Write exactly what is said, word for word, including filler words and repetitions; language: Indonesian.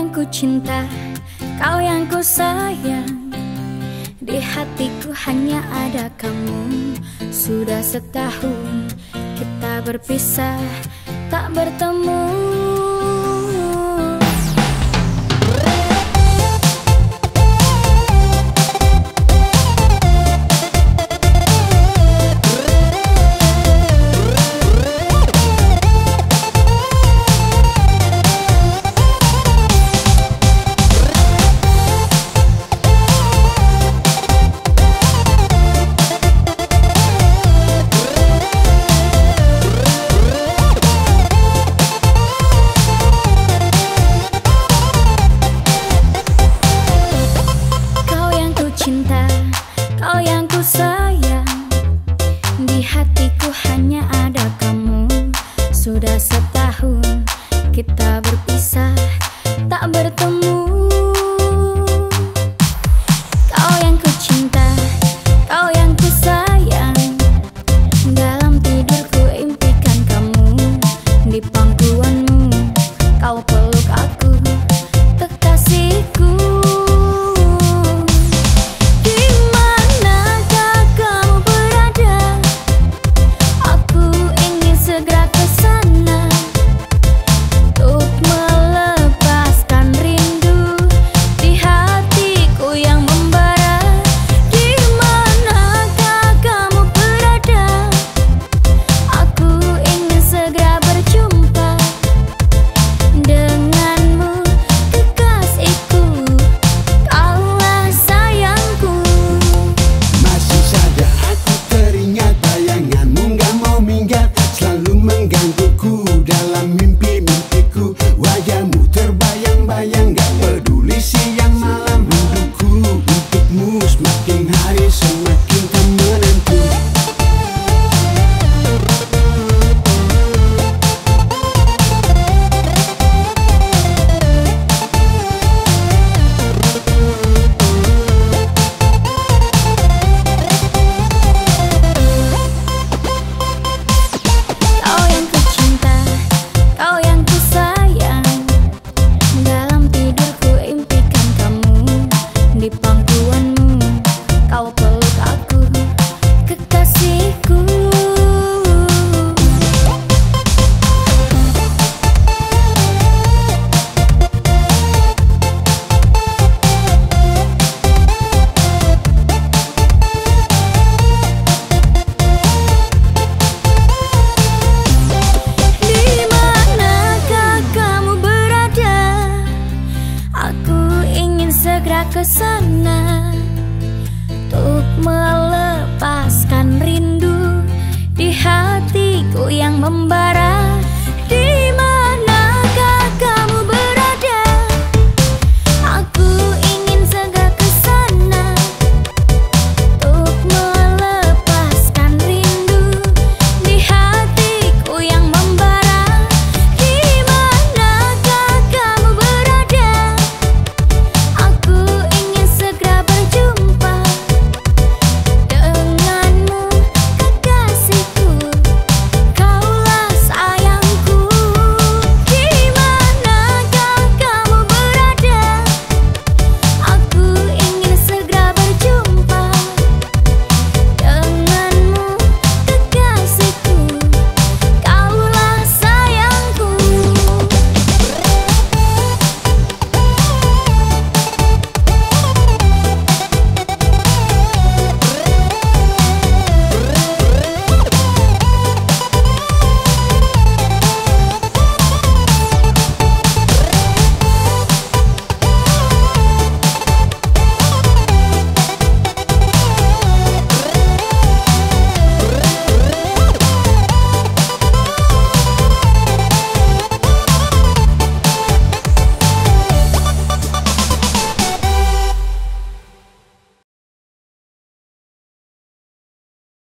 yang ku cinta, kau yang ku sayang. Di hatiku hanya ada kamu. Sudah setahun kita berpisah, tak bertemu. Kau yang ku sayang, di hatiku hanya ada kamu. Sudah setahun kita berpisah, tak bertemu. Kau yang ku cinta, kau yang ku sayang. Dalam tidurku impikan kamu. Di pangkuanmu kau peluk aku, kekasihku. Dalam mimpi-mimpiku, wajahmu terbayang-bayang. Gak peduli siang malam, rinduku untukmu semakin hari semakin tak menentu. Kesana untuk melepaskan rindu di hatiku yang membara.